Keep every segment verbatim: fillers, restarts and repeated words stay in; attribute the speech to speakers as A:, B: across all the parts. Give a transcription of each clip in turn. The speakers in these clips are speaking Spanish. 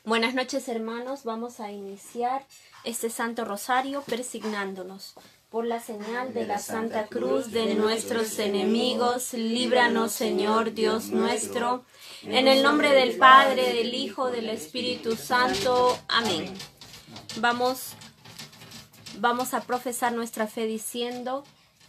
A: Buenas noches, hermanos. Vamos a iniciar este Santo Rosario persignándonos. Por la señal de la Santa Cruz de nuestros enemigos, líbranos, Señor Dios nuestro, en el nombre del Padre, del Hijo, del Espíritu Santo. Amén. Vamos, vamos a profesar nuestra fe diciendo: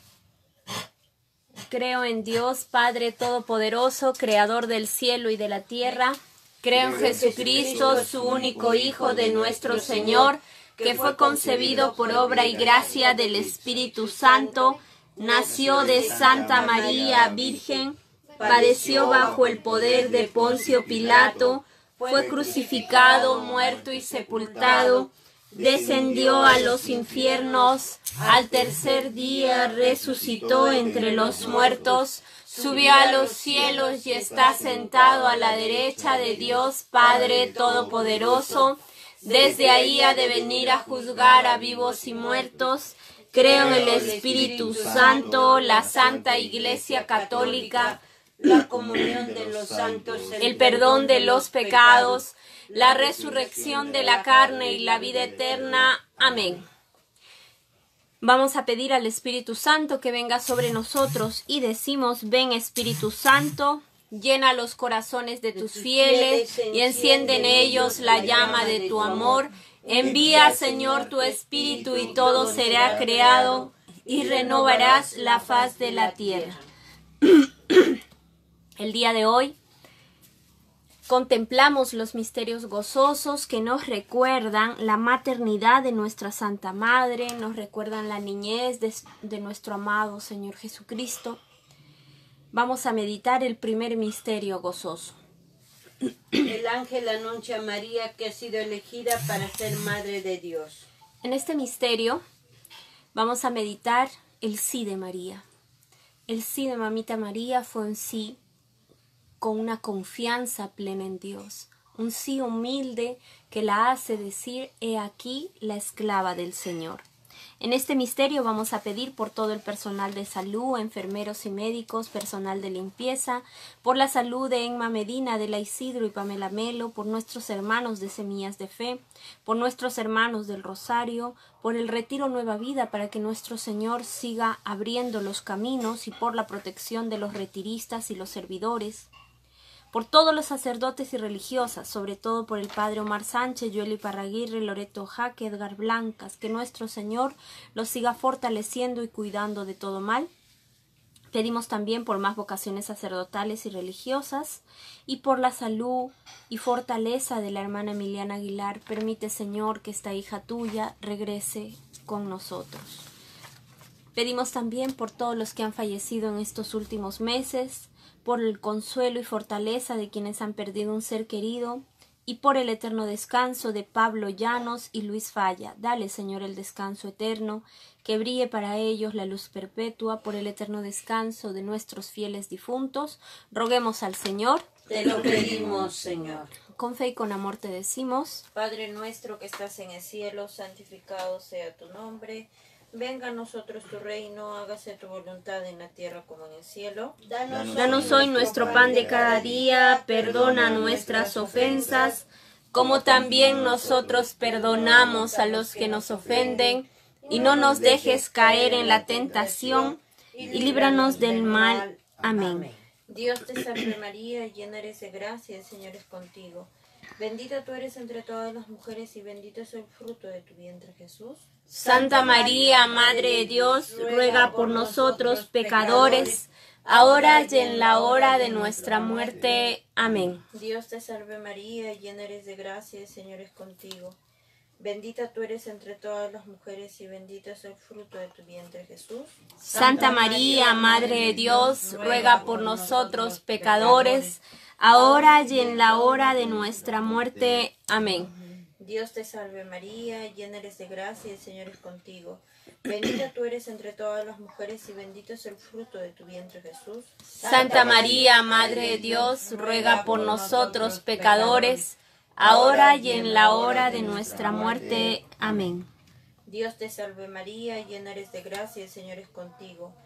A: creo en Dios, Padre Todopoderoso, Creador del cielo y de la tierra. Creo en Jesucristo, su único Hijo de nuestro Señor, que fue concebido por obra y gracia del Espíritu Santo, nació de Santa María Virgen, padeció bajo el poder de Poncio Pilato, fue crucificado, muerto y sepultado, descendió a los infiernos, al tercer día resucitó entre los muertos, subió a los cielos y está sentado a la derecha de Dios Padre Todopoderoso. Desde ahí ha de venir a juzgar a vivos y muertos. Creo en el Espíritu Santo, la Santa Iglesia Católica,
B: la comunión de los santos,
A: el perdón de los pecados, la resurrección de la carne y la vida eterna. Amén. Vamos a pedir al Espíritu Santo que venga sobre nosotros y decimos: ven Espíritu Santo, llena los corazones de tus fieles y enciende en ellos la llama de tu amor. Envía, Señor, tu Espíritu y todo será creado y renovarás la faz de la tierra. El día de hoy contemplamos los misterios gozosos que nos recuerdan la maternidad de nuestra Santa Madre, nos recuerdan la niñez de, de nuestro amado Señor Jesucristo. Vamos a meditar el primer misterio gozoso.
B: El ángel anuncia a María que ha sido elegida para ser Madre de Dios.
A: En este misterio vamos a meditar el sí de María. El sí de Mamita María fue un sí con una confianza plena en Dios, un sí humilde que la hace decir: he aquí la esclava del Señor. En este misterio vamos a pedir por todo el personal de salud, enfermeros y médicos, personal de limpieza, por la salud de Emma Medina, de la Isidro y Pamela Melo, por nuestros hermanos de Semillas de Fe, por nuestros hermanos del Rosario, por el Retiro Nueva Vida para que nuestro Señor siga abriendo los caminos y por la protección de los retiristas y los servidores, por todos los sacerdotes y religiosas, sobre todo por el Padre Omar Sánchez, Joely Parraguirre, Loreto Jaque, Edgar Blancas, que nuestro Señor los siga fortaleciendo y cuidando de todo mal. Pedimos también por más vocaciones sacerdotales y religiosas y por la salud y fortaleza de la hermana Emiliana Aguilar. Permite, Señor, que esta hija tuya regrese con nosotros. Pedimos también por todos los que han fallecido en estos últimos meses, por el consuelo y fortaleza de quienes han perdido un ser querido, y por el eterno descanso de Pablo Llanos y Luis Falla. Dale, Señor, el descanso eterno, que brille para ellos la luz perpetua. Por el eterno descanso de nuestros fieles difuntos, roguemos al Señor.
B: Te lo pedimos, Señor.
A: Con fe y con amor te decimos:
B: Padre nuestro que estás en el cielo, santificado sea tu nombre. Venga a nosotros tu reino, hágase tu voluntad en la tierra como en el cielo.
A: Danos, Danos hoy nuestro pan de cada día, perdona nuestras ofensas, como también nosotros perdonamos a los que nos ofenden, y no nos dejes caer en la tentación, y líbranos del mal. Amén.
B: Dios te salve María, llena eres de gracia, el Señor es contigo. Bendita tú eres entre todas las mujeres y bendito es el fruto de tu vientre, Jesús.
A: Santa María, Madre de Dios, ruega por nosotros pecadores, ahora y en la hora de nuestra muerte. Amén.
B: Dios te salve María, llena eres de gracia, el Señor es contigo. Bendita tú eres entre todas las mujeres y bendito es el fruto de tu vientre, Jesús.
A: Santa María, Madre de Dios, ruega por nosotros pecadores, ahora y en la hora de nuestra muerte. Amén.
B: Dios te salve María, llena eres de gracia, el Señor es contigo. Bendita tú eres entre todas las mujeres y bendito es el fruto de tu vientre, Jesús.
A: Santa María, Madre de Dios, ruega por nosotros pecadores, ahora y en la hora de nuestra muerte. Amén.
B: Dios te salve María, llena eres de gracia, el Señor es contigo.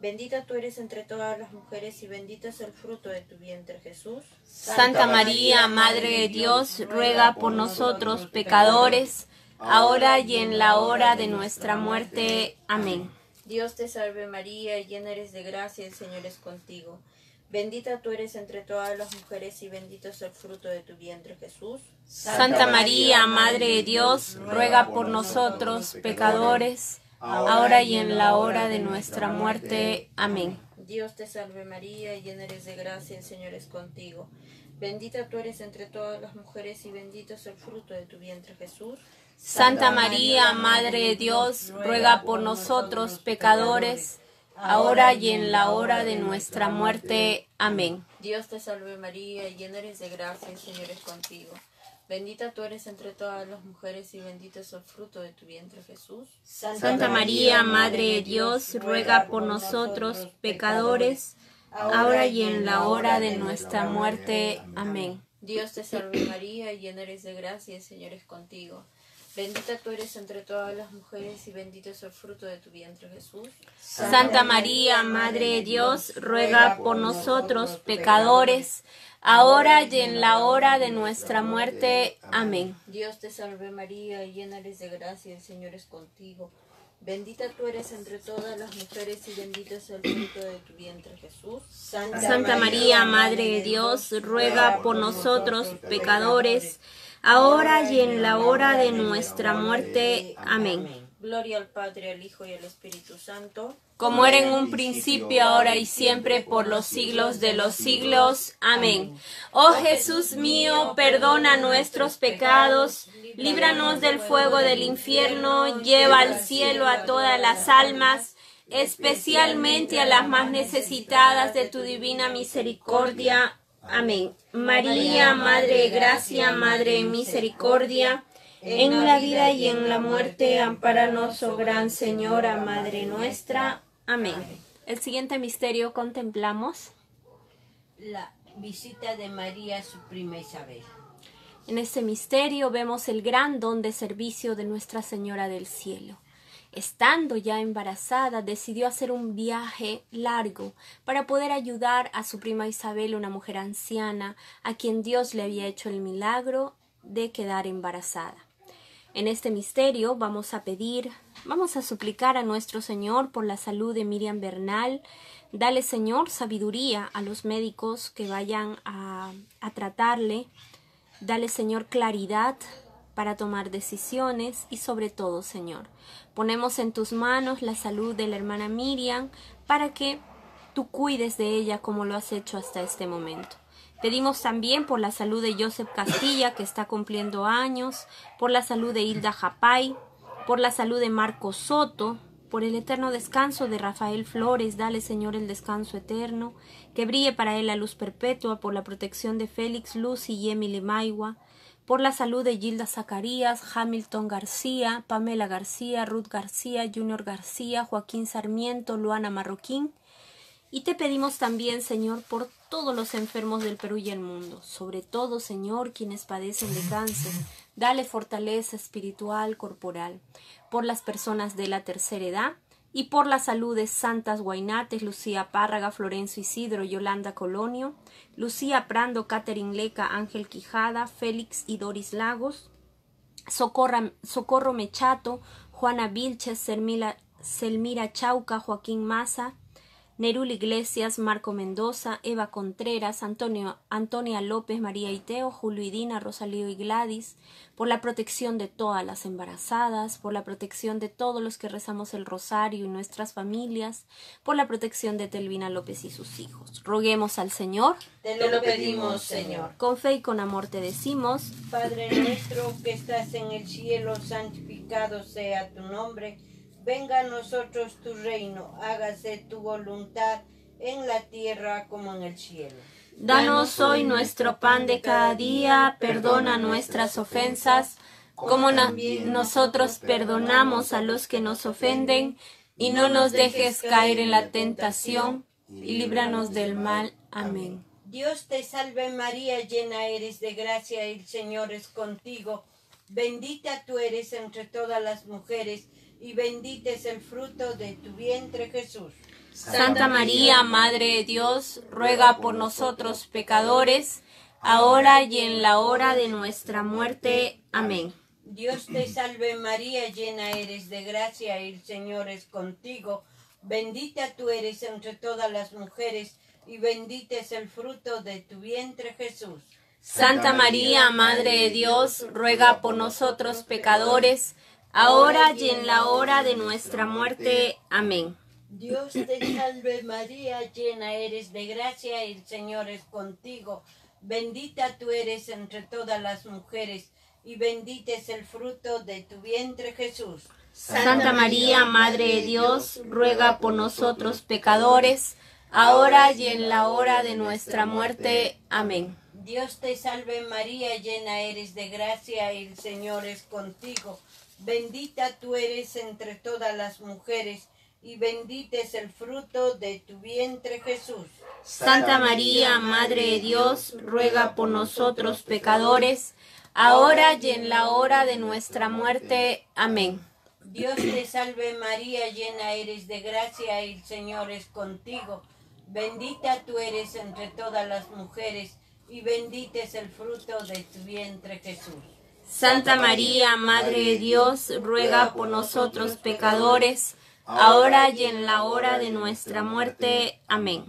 B: Bendita tú eres entre todas las mujeres y bendito es el fruto de tu vientre, Jesús.
A: Santa María, Madre de Dios, ruega por nosotros pecadores, ahora y en la hora de nuestra muerte. Amén.
B: Dios te salve María, llena eres de gracia, el Señor es contigo. Bendita tú eres entre todas las mujeres y bendito es el fruto de tu vientre, Jesús.
A: Santa María, Madre de Dios, ruega por nosotros pecadores, ahora y en la hora de nuestra muerte. Amén.
B: Dios te salve María, llena eres de gracia, el Señor es contigo. Bendita tú eres entre todas las mujeres y bendito es el fruto de tu vientre, Jesús.
A: Santa María, Madre de Dios, ruega por nosotros pecadores, ahora y en la hora de nuestra muerte. Amén.
B: Dios te salve María, llena eres de gracia, el Señor es contigo. Bendita tú eres entre todas las mujeres y bendito es el fruto de tu vientre, Jesús.
A: Santa María, Madre de Dios, ruega por nosotros pecadores, ahora y en la hora de nuestra muerte. Amén.
B: Dios te salve María, llena eres de gracia, el Señor es contigo. Bendita tú eres entre todas las mujeres y bendito es el fruto de tu vientre, Jesús.
A: Santa María, Madre de Dios, ruega por nosotros pecadores, ahora y en la hora de nuestra muerte. Amén.
B: Dios te salve María, llena eres de gracia, el Señor es contigo. Bendita tú eres entre todas las mujeres y bendito es el fruto de tu vientre, Jesús.
A: Santa María, Madre de Dios, ruega por nosotros pecadores, ahora y en la hora de nuestra muerte. Amén.
B: Gloria al Padre, al Hijo y al Espíritu Santo,
A: como era en un principio, ahora y siempre, por los siglos de los siglos. Amén. Oh Jesús mío, perdona nuestros pecados, líbranos del fuego del infierno, lleva al cielo a todas las almas, especialmente a las más necesitadas de tu divina misericordia. Amén. María, Madre de gracia, Madre de misericordia, en la vida y en la muerte, ampáranos, oh Gran Señora, Madre nuestra. Amén. El siguiente misterio contemplamos
C: la visita de María a su prima Isabel.
A: En este misterio vemos el gran don de servicio de Nuestra Señora del Cielo. Estando ya embarazada, decidió hacer un viaje largo para poder ayudar a su prima Isabel, una mujer anciana, a quien Dios le había hecho el milagro de quedar embarazada. En este misterio vamos a pedir, vamos a suplicar a nuestro Señor por la salud de Miriam Bernal. Dale, Señor, sabiduría a los médicos que vayan a, a tratarle. Dale, Señor, claridad para tomar decisiones y sobre todo, Señor, ponemos en tus manos la salud de la hermana Miriam para que tú cuides de ella como lo has hecho hasta este momento. Pedimos también por la salud de Joseph Castilla, que está cumpliendo años, por la salud de Hilda Japay, por la salud de Marco Soto, por el eterno descanso de Rafael Flores. Dale, Señor, el descanso eterno, que brille para él la luz perpetua, por la protección de Félix, Lucy y Emily Maigua, por la salud de Gilda Zacarías, Hamilton García, Pamela García, Ruth García, Junior García, Joaquín Sarmiento, Luana Marroquín. Y te pedimos también, Señor, por todos los enfermos del Perú y el mundo, sobre todo, Señor, quienes padecen de cáncer. Dale fortaleza espiritual, corporal, por las personas de la tercera edad y por la salud de Santas Guainates, Lucía Párraga, Florencio Isidro, Yolanda Colonio, Lucía Prando, Catherine Leca, Ángel Quijada, Félix y Doris Lagos, Socorra, Socorro Mechato, Juana Vilches, Selmira, Selmira Chauca, Joaquín Maza, Nerul Iglesias, Marco Mendoza, Eva Contreras, Antonio, Antonia López, María Iteo, Julio y Dina, Rosalío y Gladys, por la protección de todas las embarazadas, por la protección de todos los que rezamos el rosario y nuestras familias, por la protección de Telvina López y sus hijos. Roguemos al Señor.
C: Te lo, te lo pedimos, Señor.
A: Con fe y con amor te decimos:
C: Padre nuestro que estás en el cielo, santificado sea tu nombre. Venga a nosotros tu reino, hágase tu voluntad en la tierra como en el cielo.
A: Danos hoy nuestro pan de cada día, perdona nuestras ofensas, como no, nosotros perdonamos a los que nos ofenden, y no nos dejes caer en la tentación, y líbranos del mal. Amén.
C: Dios te salve María, llena eres de gracia, el Señor es contigo. Bendita tú eres entre todas las mujeres, y bendito es el fruto de tu vientre, Jesús.
A: Santa María, Madre de Dios, ruega por nosotros pecadores, ahora y en la hora de nuestra muerte. Amén.
C: Dios te salve María, llena eres de gracia, el Señor es contigo. Bendita tú eres entre todas las mujeres, y bendito es el fruto de tu vientre, Jesús.
A: Santa María, Madre de Dios, ruega por nosotros pecadores, ahora y en la hora de nuestra muerte. Amén.
C: Dios te salve María, llena eres de gracia, el Señor es contigo. Bendita tú eres entre todas las mujeres, y bendito es el fruto de tu vientre, Jesús.
A: Santa María, Madre de Dios, ruega por nosotros pecadores, ahora y en la hora de nuestra muerte. Amén.
C: Dios te salve María, llena eres de gracia, el Señor es contigo. Bendita tú eres entre todas las mujeres, y bendito es el fruto de tu vientre, Jesús.
A: Santa María, Madre de Dios, ruega por nosotros pecadores, ahora y en la hora de nuestra muerte. Amén.
C: Dios te salve María, llena eres de gracia, el Señor es contigo. Bendita tú eres entre todas las mujeres, y bendito es el fruto de tu vientre, Jesús.
A: Santa María, Madre de Dios, ruega por nosotros pecadores, ahora y en la hora de nuestra muerte. Amén.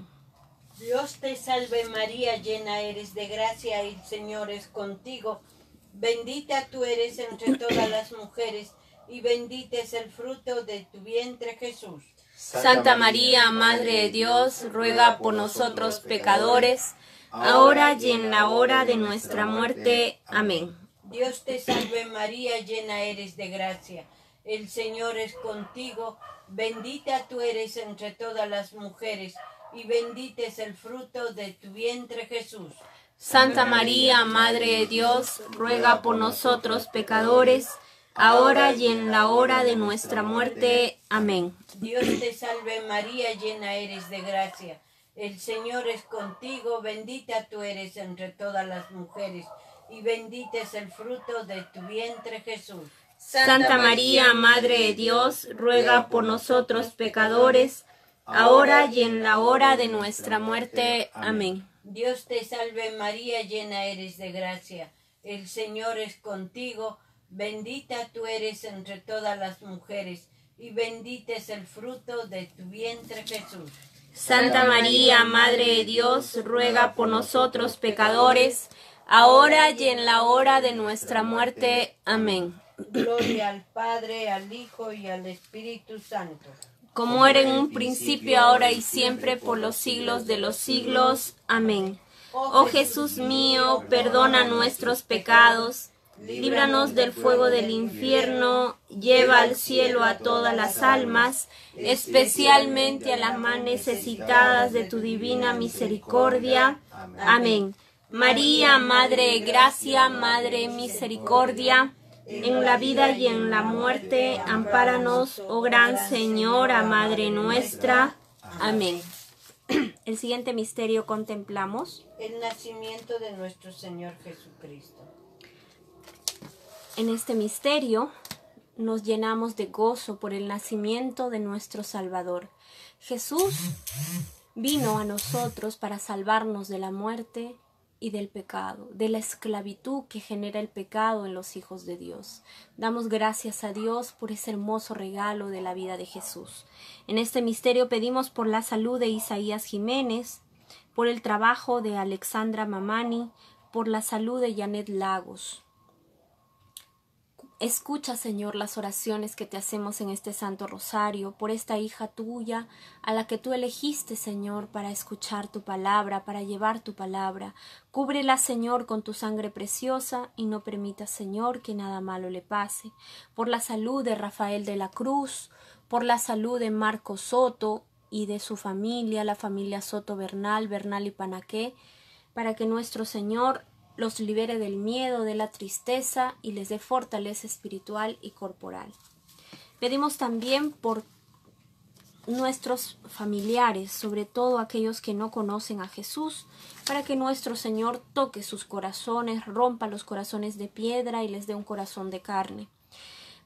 C: Dios te salve María, llena eres de gracia, el Señor es contigo. Bendita tú eres entre todas las mujeres, y bendito es el fruto de tu vientre, Jesús.
A: Santa María, Madre de Dios, ruega por nosotros pecadores, ahora y en la hora de nuestra muerte. Amén.
C: Dios te salve María, llena eres de gracia, el Señor es contigo. Bendita tú eres entre todas las mujeres, y bendito es el fruto de tu vientre, Jesús.
A: Santa María, Madre de Dios, ruega por nosotros pecadores, ahora y en la hora de nuestra muerte. Amén.
C: Dios te salve María, llena eres de gracia, el Señor es contigo. Bendita tú eres entre todas las mujeres, y bendito es el fruto de tu vientre, Jesús.
A: Santa María, Madre de Dios, ruega por nosotros pecadores, ahora y en la hora de nuestra muerte. Amén.
C: Dios te salve María, llena eres de gracia, el Señor es contigo. Bendita tú eres entre todas las mujeres, y bendito es el fruto de tu vientre, Jesús.
A: Santa María, Madre de Dios, ruega por nosotros pecadores, ahora y en la hora de nuestra muerte. Amén.
C: Gloria al Padre, al Hijo y al Espíritu Santo.
A: Como era en un principio, ahora y siempre, por los siglos de los siglos. Amén. Oh Jesús mío, perdona nuestros pecados, líbranos del fuego del infierno, lleva al cielo a todas las almas, especialmente a las más necesitadas de tu divina misericordia. Amén. María, Madre de Gracia, Madre de Misericordia, en la vida y en la muerte, ampáranos, oh Gran Señora, Madre nuestra. Amén. El siguiente misterio contemplamos.
C: El nacimiento de nuestro Señor Jesucristo.
A: En este misterio nos llenamos de gozo por el nacimiento de nuestro Salvador. Jesús vino a nosotros para salvarnos de la muerte y del pecado, de la esclavitud que genera el pecado en los hijos de Dios. Damos gracias a Dios por ese hermoso regalo de la vida de Jesús. En este misterio pedimos por la salud de Isaías Jiménez, por el trabajo de Alexandra Mamani, por la salud de Janet Lagos. Escucha, Señor, las oraciones que te hacemos en este Santo Rosario, por esta hija tuya, a la que tú elegiste, Señor, para escuchar tu palabra, para llevar tu palabra. Cúbrela, Señor, con tu sangre preciosa, y no permitas, Señor, que nada malo le pase. Por la salud de Rafael de la Cruz, por la salud de Marco Soto y de su familia, la familia Soto Bernal, Bernal y Panaqué, para que nuestro Señor los libere del miedo, de la tristeza y les dé fortaleza espiritual y corporal. Pedimos también por nuestros familiares, sobre todo aquellos que no conocen a Jesús, para que nuestro Señor toque sus corazones, rompa los corazones de piedra y les dé un corazón de carne.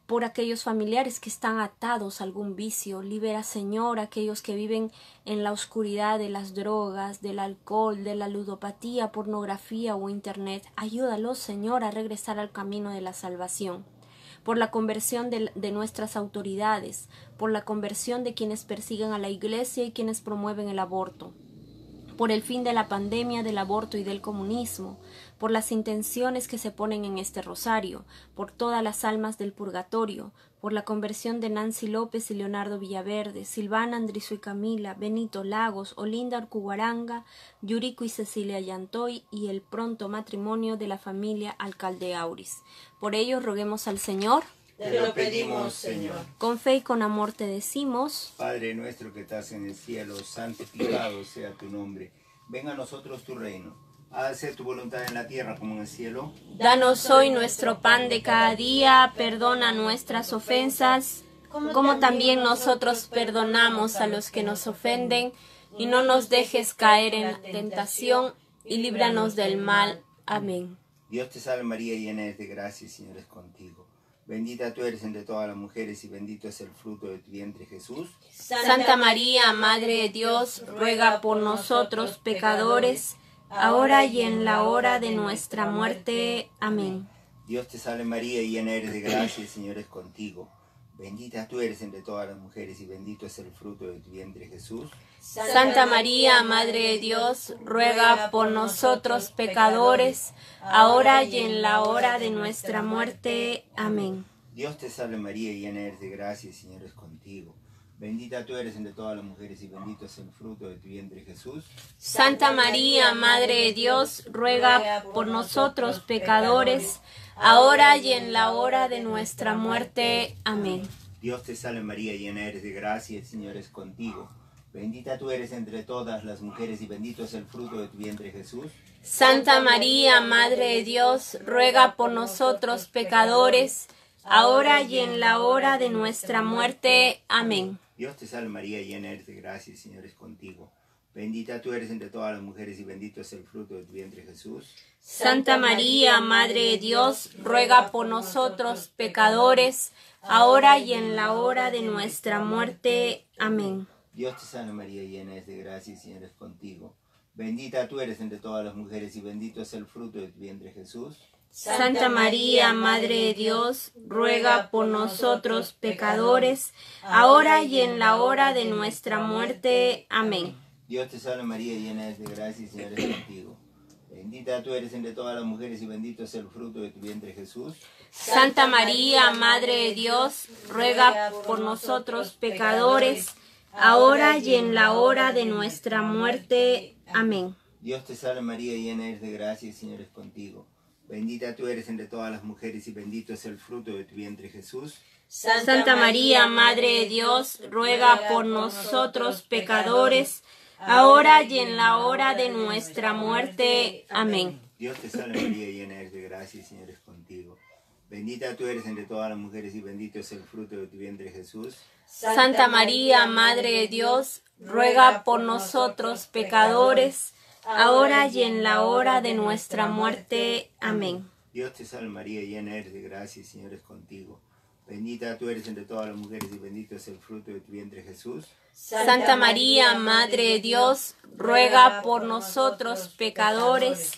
A: por aquellos familiares que están atados a algún vicio. Libera, Señor, a aquellos que viven en la oscuridad de las drogas, del alcohol, de la ludopatía, pornografía o internet. Ayúdalos, Señor, a regresar al camino de la salvación. Por la conversión de, de nuestras autoridades, por la conversión de quienes persiguen a la Iglesia y quienes promueven el aborto, por el fin de la pandemia del aborto y del comunismo, por las intenciones que se ponen en este rosario, por todas las almas del purgatorio, por la conversión de Nancy López y Leonardo Villaverde, Silvana, Andrizo y Camila, Benito Lagos, Olinda Urcuguaranga, Yuriko y Cecilia Yantoy y el pronto matrimonio de la familia Alcalde Auris. Por ello roguemos al Señor.
B: Te lo pedimos, Señor.
A: Con fe y con amor te decimos:
D: Padre nuestro que estás en el cielo, santificado sea tu nombre. Venga a nosotros tu reino. Hágase tu voluntad en la tierra como en el cielo.
A: Danos hoy nuestro pan de cada día, perdona nuestras ofensas, como también nosotros perdonamos a los que nos ofenden, y no nos dejes caer en la tentación, y líbranos del mal. Amén.
D: Dios te salve María, llena eres de gracia, el Señor es contigo. Bendita tú eres entre todas las mujeres y bendito es el fruto de tu vientre, Jesús.
A: Santa María, Madre de Dios, ruega por nosotros pecadores, ahora y en la hora de nuestra muerte. Amén.
D: Dios te salve María, llena eres de gracia, el Señor es contigo. Bendita tú eres entre todas las mujeres y bendito es el fruto de tu vientre, Jesús.
A: Santa María, Madre de Dios, ruega por nosotros pecadores, ahora y en la hora de nuestra muerte. Amén.
D: Dios te salve María, llena eres de gracia, el Señor es contigo. Bendita tú eres entre todas las mujeres y bendito es el fruto de tu vientre, Jesús.
A: Santa María, Madre de Dios, ruega por nosotros pecadores, ahora y en la hora de nuestra muerte. Amén.
D: Dios te salve María, llena eres de gracia, el Señor es contigo. Bendita tú eres entre todas las mujeres y bendito es el fruto de tu vientre, Jesús.
A: Santa María, Madre de Dios, ruega por nosotros pecadores, ahora y en la hora de nuestra muerte. Amén.
D: Dios te salve María, llena eres de gracia, el Señor es contigo. Bendita tú eres entre todas las mujeres y bendito es el fruto de tu vientre, Jesús.
A: Santa María, Madre de Dios, ruega por nosotros pecadores, ahora y en la hora de nuestra muerte. Amén.
D: Dios te salve María, llena eres de gracia, el Señor es contigo. Bendita tú eres entre todas las mujeres y bendito es el fruto de tu vientre, Jesús.
A: Santa María, Madre de Dios, ruega por nosotros pecadores, ahora y en la hora de nuestra muerte. Amén.
D: Dios te salve María, llena eres de gracia, el Señor es contigo. Bendita tú eres entre todas las mujeres y bendito es el fruto de tu vientre, Jesús.
A: Santa María, Madre de Dios, ruega por nosotros pecadores, ahora y en la hora de nuestra muerte. Amén.
D: Dios te salve María, llena eres de gracia, el Señor es contigo. Bendita tú eres entre todas las mujeres y bendito es el fruto de tu vientre, Jesús.
A: Santa María, Madre de Dios, ruega por nosotros pecadores, ahora y en la hora de nuestra muerte. Amén.
D: Dios te salve María, llena eres de gracia, el Señor es contigo. Bendita tú eres entre todas las mujeres y bendito es el fruto de tu vientre, Jesús.
A: Santa María, Madre de Dios, ruega por nosotros pecadores, ahora y en la hora de nuestra muerte. Amén.
D: Dios te salve María, llena eres de gracia, el Señor es contigo. Bendita tú eres entre todas las mujeres y bendito es el fruto de tu vientre, Jesús.
A: Santa María, Madre de Dios, ruega por nosotros pecadores,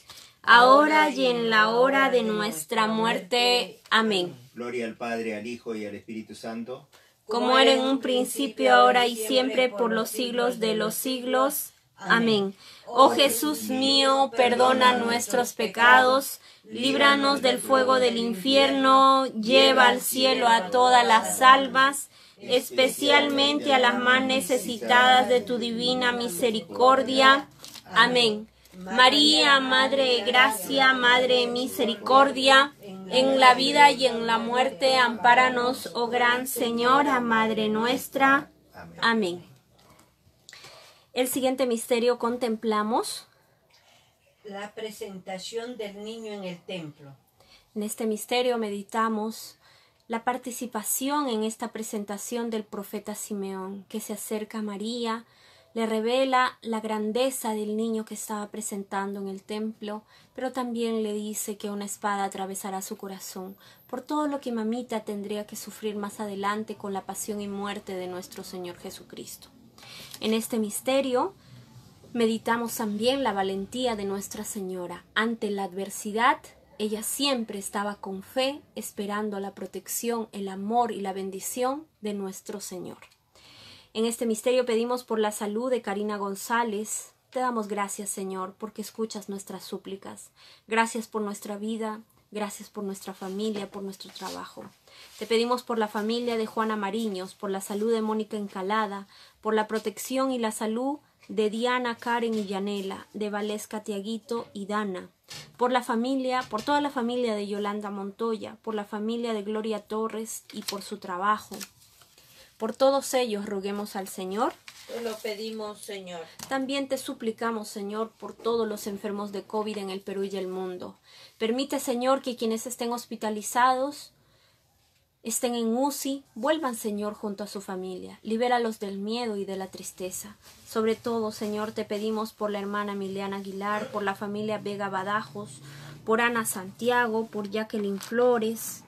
A: ahora y en la hora de nuestra muerte. Amén.
D: Gloria al Padre, al Hijo y al Espíritu Santo.
A: Como era en un principio, ahora y siempre, por los siglos de los siglos. Amén. Oh Jesús mío, perdona nuestros pecados, líbranos del fuego del infierno, lleva al cielo a todas las almas, especialmente a las más necesitadas de tu divina misericordia. Amén. María, Madre de Gracia, Madre de Misericordia, en la vida y en la muerte, ampáranos, oh Gran Señora, Madre nuestra. Amén. El siguiente misterio contemplamos
C: la presentación del niño en el templo.
A: En este misterio meditamos la participación en esta presentación del profeta Simeón, que se acerca a María Le revela la grandeza del niño que estaba presentando en el templo, pero también le dice que una espada atravesará su corazón por todo lo que mamita tendría que sufrir más adelante con la pasión y muerte de nuestro Señor Jesucristo. En este misterio meditamos también la valentía de Nuestra Señora. Ante la adversidad, ella siempre estaba con fe, esperando la protección, el amor y la bendición de nuestro Señor. En este misterio pedimos por la salud de Karina González. Te damos gracias, Señor, porque escuchas nuestras súplicas. Gracias por nuestra vida, gracias por nuestra familia, por nuestro trabajo. Te pedimos por la familia de Juana Mariños, por la salud de Mónica Encalada, por la protección y la salud de Diana, Karen y Yanela, de Valesca, Tiaguito y Dana, por la familia, por toda la familia de Yolanda Montoya, por la familia de Gloria Torres y por su trabajo. Por todos ellos roguemos al Señor.
B: Te lo pedimos, Señor.
A: También te suplicamos, Señor, por todos los enfermos de COVID en el Perú y el mundo. Permite, Señor, que quienes estén hospitalizados, estén en U C I, vuelvan, Señor, junto a su familia. Libéralos del miedo y de la tristeza. Sobre todo, Señor, te pedimos por la hermana Emiliana Aguilar, por la familia Vega Badajos, por Ana Santiago, por Jacqueline Flores,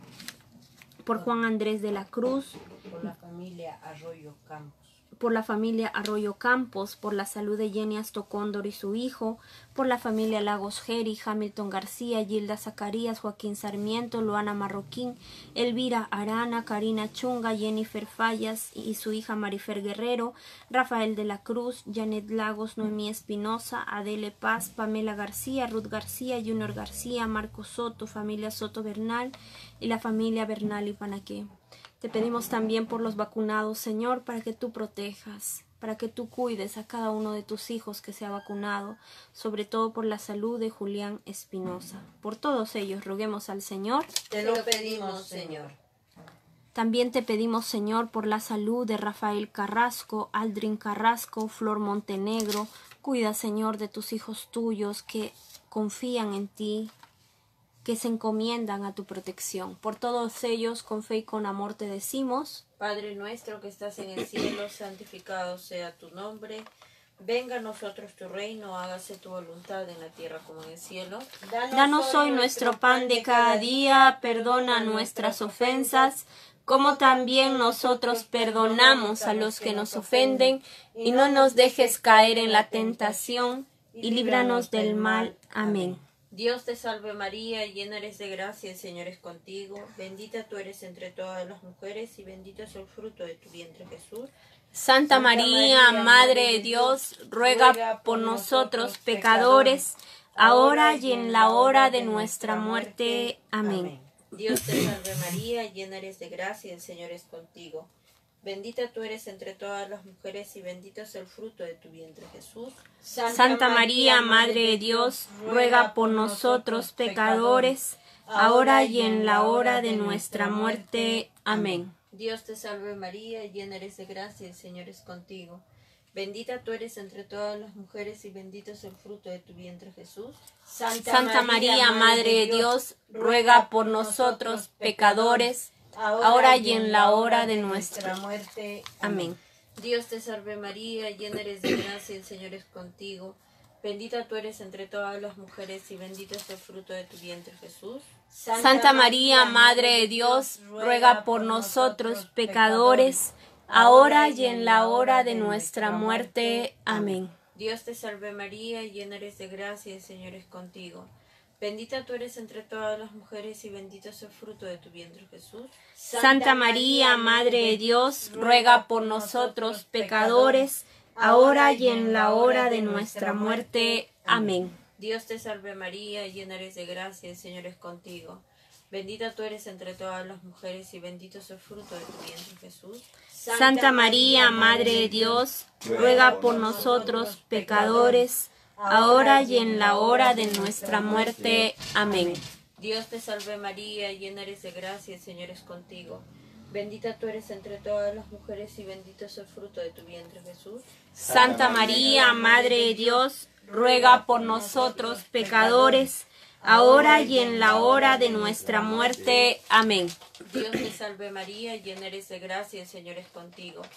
A: por Juan Andrés de la Cruz,
C: Por la familia Arroyo Campos.
A: por la familia Arroyo Campos, por la salud de Jenny Astocóndor y su hijo, por la familia Lagos Geri, Hamilton García, Gilda Zacarías, Joaquín Sarmiento, Luana Marroquín, Elvira Arana, Karina Chunga, Jennifer Fallas y su hija Marifer Guerrero, Rafael de la Cruz, Janet Lagos, Noemí Espinosa, Adele Paz, Pamela García, Ruth García, Junior García, Marco Soto, familia Soto Bernal y la familia Bernal y Panaqué. Te pedimos también por los vacunados, Señor, para que tú protejas, para que tú cuides a cada uno de tus hijos que se ha vacunado, sobre todo por la salud de Julián Espinosa. Por todos ellos roguemos al Señor.
C: Te lo pedimos, Señor.
A: También te pedimos, Señor, por la salud de Rafael Carrasco, Aldrin Carrasco, Flor Montenegro. Cuida, Señor, de tus hijos tuyos que confían en ti, que se encomiendan a tu protección. Por todos ellos, con fe y con amor te decimos:
B: Padre nuestro que estás en el cielo, santificado sea tu nombre. Venga a nosotros tu reino, hágase tu voluntad en la tierra como en el cielo.
A: Danos hoy nuestro pan de cada día, perdona nuestras ofensas, como también nosotros perdonamos a los que nos ofenden, y no nos dejes caer en la tentación, y líbranos del mal. Amén.
B: Dios te salve María, llena eres de gracia, el Señor es contigo. Bendita tú eres entre todas las mujeres y bendito es el fruto de tu vientre Jesús.
A: Santa María, Madre de Dios, ruega por nosotros pecadores, ahora y en la hora de nuestra muerte. Amén.
B: Dios te salve María, llena eres de gracia, el Señor es contigo. Bendita tú eres entre todas las mujeres y bendito es el fruto de tu vientre Jesús.
A: Santa María, Madre de Dios, ruega por nosotros pecadores, ahora y en la hora de nuestra muerte. Amén.
B: Dios te salve María, llena eres de gracia, el Señor es contigo. Bendita tú eres entre todas las mujeres y bendito es el fruto de tu vientre Jesús.
A: Santa María, Madre de Dios, ruega por nosotros pecadores, ahora y en la hora de nuestra muerte. Amén.
B: Dios te salve María, llena eres de gracia, el Señor es contigo. Bendita tú eres entre todas las mujeres y bendito es el fruto de tu vientre Jesús.
A: Santa María, Madre de Dios, ruega por nosotros pecadores, ahora y en la hora de nuestra muerte. Amén.
B: Dios te salve María, llena eres de gracia, el Señor es contigo. Bendita tú eres entre todas las mujeres y bendito es el fruto de tu vientre Jesús.
A: Santa María, Madre de Dios, ruega por nosotros pecadores, ahora y en la hora de nuestra muerte. Amén.
B: Dios te salve María, llena eres de gracia, el Señor es contigo. Bendita tú eres entre todas las mujeres y bendito es el fruto de tu vientre Jesús.
A: Santa María, Madre de Dios, ruega por nosotros pecadores, ahora y en la hora de nuestra muerte. Amén.
B: Dios te salve María, llena eres de gracia, el Señor es contigo. Bendita tú eres entre todas las mujeres y bendito es el fruto de tu vientre Jesús.
A: Santa María, Madre de Dios, ruega por nosotros pecadores, ahora y en la hora de nuestra muerte. Amén.
B: Dios te salve María, llena eres de gracia, el Señor es contigo.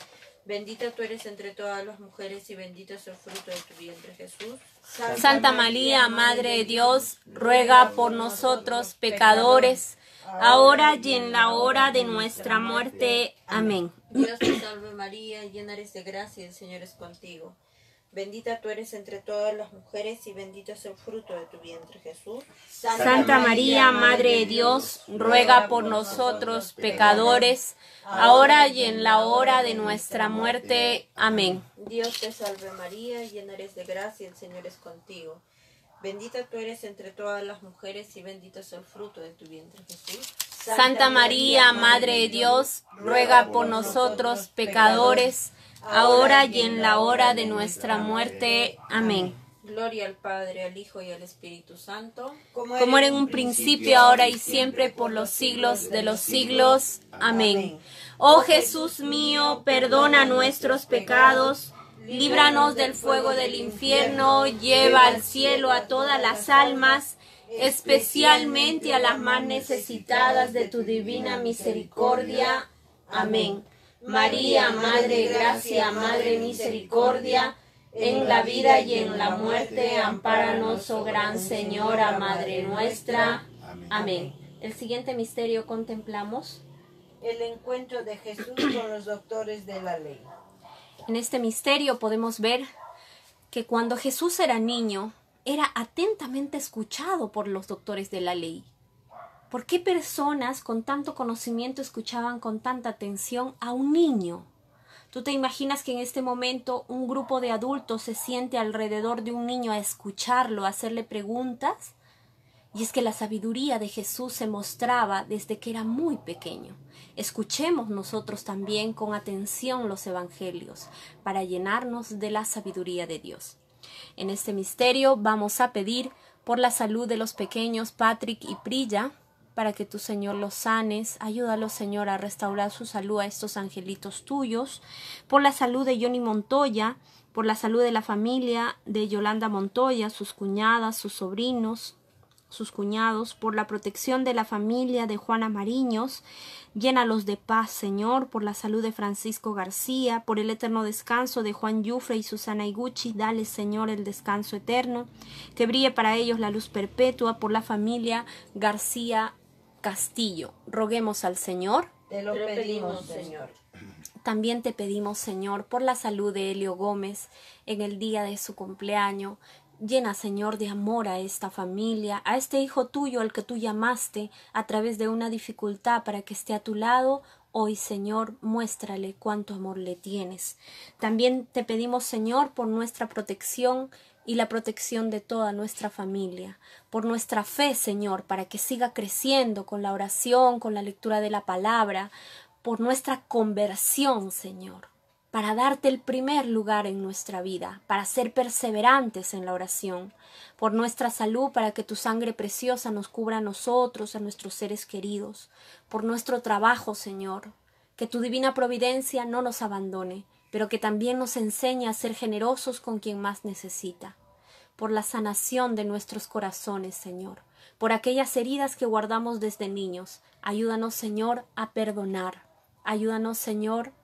B: Bendita tú eres entre todas las mujeres y bendito es el fruto de tu vientre, Jesús.
A: Santa María, Madre de Dios, ruega por nosotros pecadores, ahora y en la hora de nuestra muerte. Amén.
B: Dios te salve María, llena eres de gracia, el Señor es contigo. Bendita tú eres entre todas las mujeres y bendito es el fruto de tu vientre, Jesús.
A: Santa María, Madre de Dios, ruega por nosotros pecadores, ahora y en la hora de nuestra muerte. Amén.
B: Dios te salve María, llena eres de gracia, el Señor es contigo. Bendita tú eres entre todas las mujeres y bendito es el fruto de tu vientre, Jesús.
A: Santa María, Madre de Dios, ruega por nosotros pecadores, ahora y en la hora de nuestra muerte. Amén.
B: Gloria al Padre, al Hijo y al Espíritu Santo,
A: Como era en un principio, ahora y siempre, por los siglos de los siglos. Amén. Oh Jesús mío, perdona nuestros pecados, líbranos del fuego del infierno, lleva al cielo a todas las almas, especialmente a las más necesitadas de tu divina misericordia. Amén. María, Madre de Gracia, Madre de Misericordia, en la vida y en la muerte, ampáranos, oh Gran Señora, Madre nuestra. Amén. El siguiente misterio contemplamos.
C: El encuentro de Jesús con los doctores de la ley.
A: En este misterio podemos ver que cuando Jesús era niño, era atentamente escuchado por los doctores de la ley. ¿Por qué personas con tanto conocimiento escuchaban con tanta atención a un niño? ¿Tú te imaginas que en este momento un grupo de adultos se siente alrededor de un niño a escucharlo, a hacerle preguntas? Y es que la sabiduría de Jesús se mostraba desde que era muy pequeño. Escuchemos nosotros también con atención los evangelios para llenarnos de la sabiduría de Dios. En este misterio vamos a pedir por la salud de los pequeños Patrick y Prilla, para que tu Señor los sanes. Ayúdalos, Señor, a restaurar su salud a estos angelitos tuyos. Por la salud de Johnny Montoya, por la salud de la familia de Yolanda Montoya, sus cuñadas, sus sobrinos, sus cuñados, por la protección de la familia de Juana Mariños. Llénalos de paz, Señor, por la salud de Francisco García, por el eterno descanso de Juan Yufre y Susana Iguchi. Dale, Señor, el descanso eterno, que brille para ellos la luz perpetua, por la familia García Castillo. Roguemos al Señor.
C: Te lo pedimos, Señor.
A: También te pedimos, Señor, por la salud de Helio Gómez en el día de su cumpleaños. Llena, Señor, de amor a esta familia, a este hijo tuyo al que tú llamaste a través de una dificultad para que esté a tu lado. Hoy, Señor, muéstrale cuánto amor le tienes. También te pedimos, Señor, por nuestra protección y la protección de toda nuestra familia, por nuestra fe, Señor, para que siga creciendo con la oración, con la lectura de la palabra, por nuestra conversión, Señor, para darte el primer lugar en nuestra vida, para ser perseverantes en la oración, por nuestra salud, para que tu sangre preciosa nos cubra a nosotros, a nuestros seres queridos, por nuestro trabajo, Señor, que tu divina providencia no nos abandone, pero que también nos enseñe a ser generosos con quien más necesita, por la sanación de nuestros corazones, Señor, por aquellas heridas que guardamos desde niños. Ayúdanos, Señor, a perdonar, ayúdanos, Señor,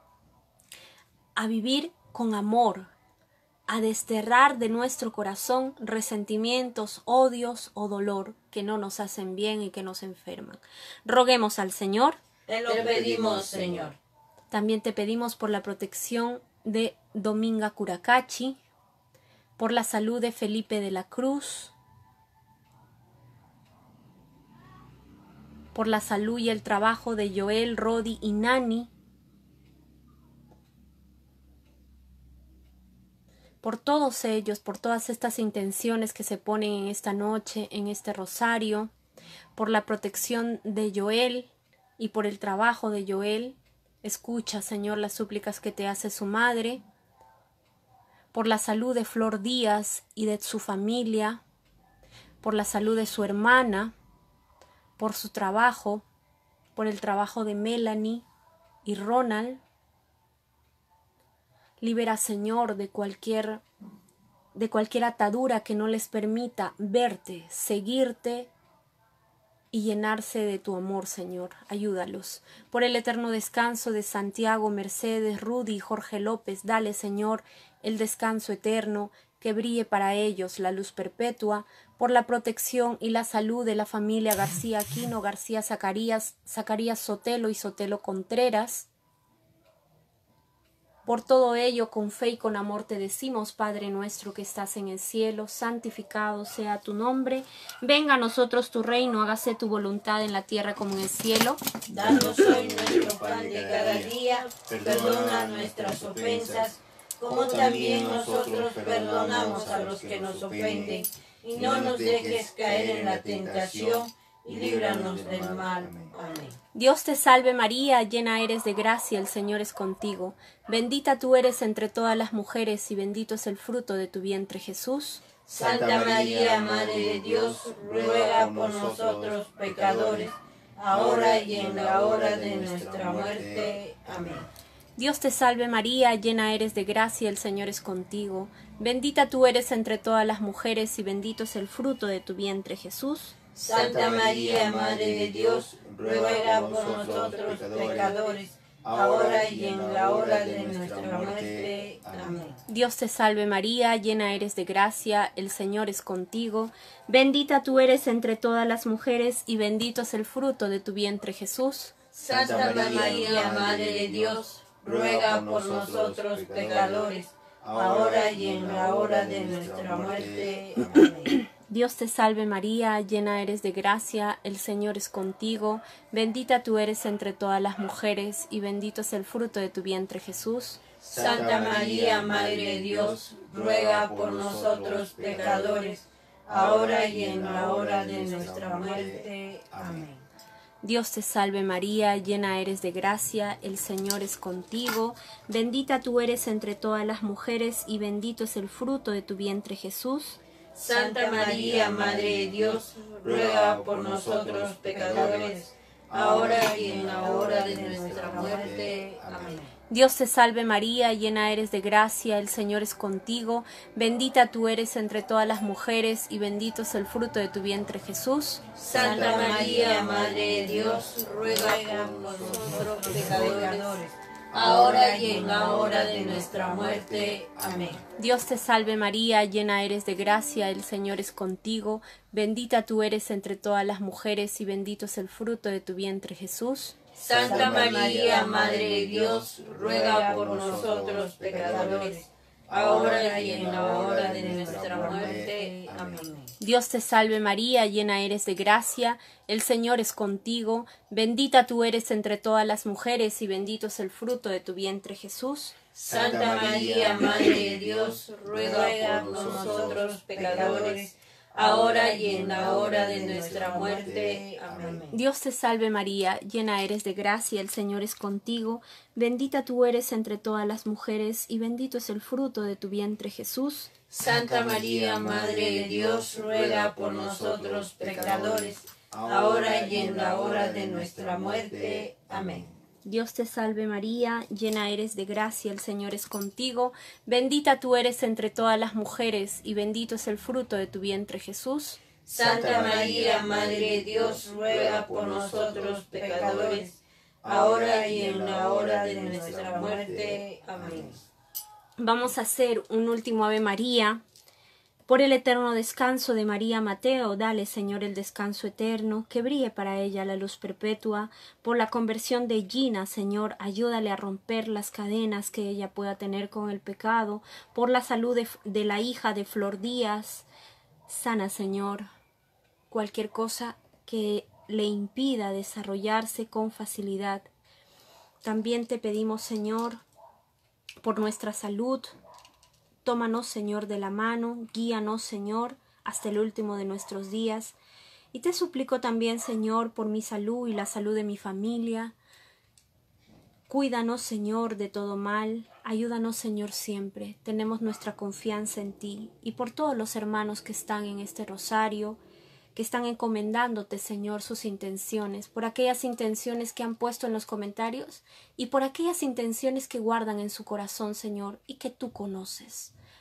A: a vivir con amor, a desterrar de nuestro corazón resentimientos, odios o dolor que no nos hacen bien y que nos enferman. Roguemos al Señor.
C: Te lo pedimos, Señor.
A: También te pedimos por la protección de Dominga Curacachi, por la salud de Felipe de la Cruz, por la salud y el trabajo de Joel, Rodi y Nani, por todos ellos, por todas estas intenciones que se ponen en esta noche, en este rosario, por la protección de Joel y por el trabajo de Joel. Escucha, Señor, las súplicas que te hace su madre, por la salud de Flor Díaz y de su familia, por la salud de su hermana, por su trabajo, por el trabajo de Melanie y Ronald. Libera, Señor, de cualquier, de cualquier atadura que no les permita verte, seguirte y llenarse de tu amor, Señor. Ayúdalos. Por el eterno descanso de Santiago, Mercedes, Rudy y Jorge López, dale, Señor, el descanso eterno, que brille para ellos la luz perpetua. Por la protección y la salud de la familia García Aquino, García Zacarías, Zacarías Sotelo y Sotelo Contreras. Por todo ello, con fe y con amor te decimos, Padre nuestro que estás en el cielo, santificado sea tu nombre. Venga a nosotros tu reino, hágase tu voluntad en la tierra como en el cielo.
C: Danos hoy nuestro pan de cada día, perdona nuestras ofensas, como también nosotros perdonamos a los que nos ofenden. Y no nos dejes caer en la tentación, y líbranos del mal. Amén.
A: Dios te salve María, llena eres de gracia, el Señor es contigo. Bendita tú eres entre todas las mujeres, y bendito es el fruto de tu vientre Jesús.
C: Santa María, Madre de Dios, ruega por nosotros pecadores, ahora y en la hora de nuestra muerte. Amén.
A: Dios te salve María, llena eres de gracia, el Señor es contigo. Bendita tú eres entre todas las mujeres, y bendito es el fruto de tu vientre Jesús.
C: Santa María, Madre de Dios, ruega por nosotros pecadores, ahora y en la hora de nuestra muerte. Amén.
A: Dios te salve María, llena eres de gracia, el Señor es contigo. Bendita tú eres entre todas las mujeres, y bendito es el fruto de tu vientre Jesús.
C: Santa María, Madre de Dios, ruega por nosotros pecadores, ahora y en la hora de nuestra muerte. Amén.
A: Dios te salve María, llena eres de gracia, el Señor es contigo. Bendita tú eres entre todas las mujeres, y bendito es el fruto de tu vientre Jesús.
C: Santa María, Madre de Dios, ruega por nosotros pecadores, ahora y en la hora de nuestra muerte. Amén.
A: Dios te salve María, llena eres de gracia, el Señor es contigo. Bendita tú eres entre todas las mujeres, y bendito es el fruto de tu vientre Jesús.
C: Santa María, Madre de Dios, ruega por nosotros pecadores, ahora y en la hora de nuestra muerte. Amén.
A: Dios te salve María, llena eres de gracia, el Señor es contigo. Bendita tú eres entre todas las mujeres, y bendito es el fruto de tu vientre Jesús.
C: Santa María, Madre de Dios, ruega por nosotros pecadores, ahora y en la hora de nuestra muerte. Amén.
A: Dios te salve María, llena eres de gracia, el Señor es contigo. Bendita tú eres entre todas las mujeres, y bendito es el fruto de tu vientre Jesús.
C: Santa María, Madre de Dios, ruega por nosotros pecadores, ahora y en la hora de nuestra muerte. Amén.
A: Dios te salve María, llena eres de gracia, el Señor es contigo. Bendita tú eres entre todas las mujeres, y bendito es el fruto de tu vientre Jesús.
C: Santa María, Madre de Dios, ruega por nosotros pecadores, ahora y en la hora de nuestra muerte. Amén.
A: Dios te salve María, llena eres de gracia, el Señor es contigo. Bendita tú eres entre todas las mujeres, y bendito es el fruto de tu vientre Jesús.
C: Santa María, Madre de Dios, ruega por nosotros pecadores, ahora y en la hora de nuestra muerte. Amén.
A: Dios te salve María, llena eres de gracia, el Señor es contigo. Bendita tú eres entre todas las mujeres, y bendito es el fruto de tu vientre Jesús.
C: Santa María, Madre de Dios, ruega por nosotros pecadores, ahora y en la hora de nuestra muerte. Amén.
A: Vamos a hacer un último Ave María. Por el eterno descanso de María Mateo, dale, Señor, el descanso eterno, que brille para ella la luz perpetua. Por la conversión de Gina, Señor, ayúdale a romper las cadenas que ella pueda tener con el pecado. Por la salud de, de la hija de Flor Díaz, sana, Señor, cualquier cosa que le impida desarrollarse con facilidad. También te pedimos, Señor, por nuestra salud. Tómanos, Señor, de la mano, guíanos, Señor, hasta el último de nuestros días. Y te suplico también, Señor, por mi salud y la salud de mi familia. Cuídanos, Señor, de todo mal. Ayúdanos, Señor, siempre. Tenemos nuestra confianza en ti. Y por todos los hermanos que están en este rosario, que están encomendándote, Señor, sus intenciones, por aquellas intenciones que han puesto en los comentarios y por aquellas intenciones que guardan en su corazón, Señor, y que tú conoces.